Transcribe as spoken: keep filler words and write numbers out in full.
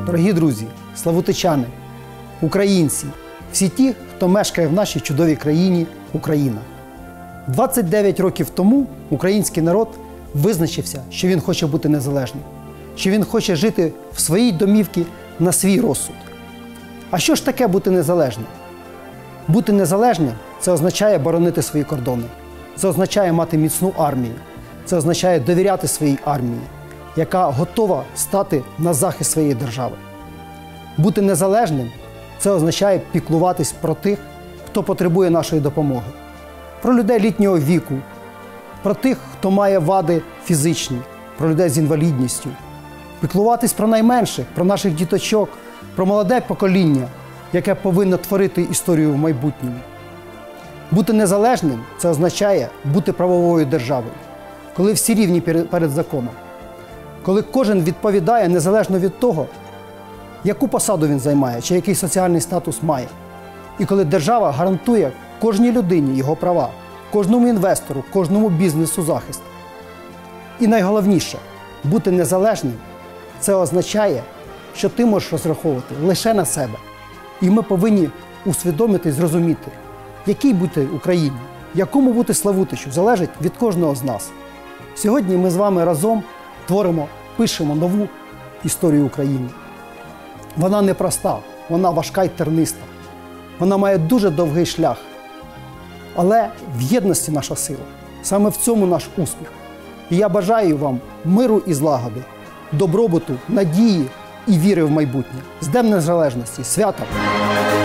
Дорогі друзі, славутичани, українці, всі ті, хто мешкає в нашій чудовій країні Україна. двадцять дев'ять років тому український народ визначився, що він хоче бути незалежним, що він хоче жити в своїй домівці на свій розсуд. А що ж таке бути незалежним? Бути незалежним – це означає боронити свої кордони, це означає мати міцну армію, це означає довіряти своїй армії, яка готова стати на захист своєї держави. Бути незалежним – це означає піклуватись про тих, хто потребує нашої допомоги, про людей літнього віку, про тих, хто має вади фізичні, про людей з інвалідністю, піклуватись про найменших, про наших діточок, про молоде покоління, яке повинно творити історію в майбутньому. Бути незалежним – це означає бути правовою державою, коли всі рівні перед законом, коли кожен відповідає незалежно від того, яку посаду він займає чи який соціальний статус має. І коли держава гарантує кожній людині його права, кожному інвестору, кожному бізнесу захист. І найголовніше – бути незалежним – це означає, що ти можеш розраховувати лише на себе. І ми повинні усвідомити і зрозуміти, якій бути Україні, якому бути Славутичу, залежить від кожного з нас. Сьогодні ми з вами разом творимо, пишемо нову історію України. Вона непроста, вона важка й терниста. Вона має дуже довгий шлях. Але в єдності наша сила. Саме в цьому наш успіх. І я бажаю вам миру і злагоди, добробуту, надії і віри в майбутнє. З Днем Незалежності! Свята!